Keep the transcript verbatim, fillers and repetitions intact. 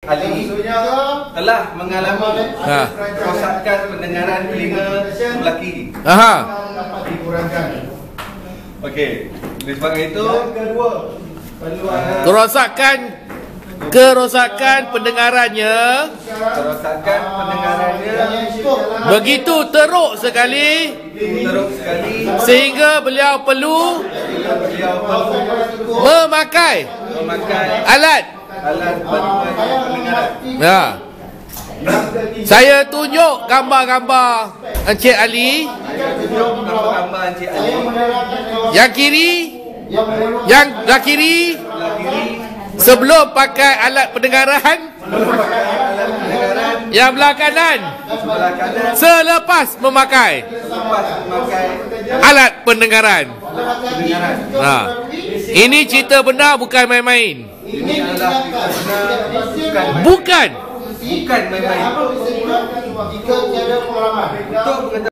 Ali telah mengalami Ha. kerosakan pendengaran telinga sebelah kiri. Aha. Okey, oleh sebab itu Kerosakan kerosakan pendengarannya kerosakan pendengarannya begitu teruk sekali teruk sekali sehingga beliau perlu sehingga beliau perlu memakai memakai alat. alat bantuan pendengaran. Ya. Saya tunjuk gambar-gambar Encik Ali. Saya tunjuk gambar-gambar Encik Ali. Yang kiri, yang belah kiri Sebelah kiri sebelum pakai alat pendengaran. belum pakai alat pendengaran. Yang belah kanan Sebelah kanan selepas memakai lepas memakai alat pendengaran. pendengaran. Nah, ini cerita benar, bukan main-main. Ini adalah cerita benar, bukan Bukan. bukan main-main. Untuk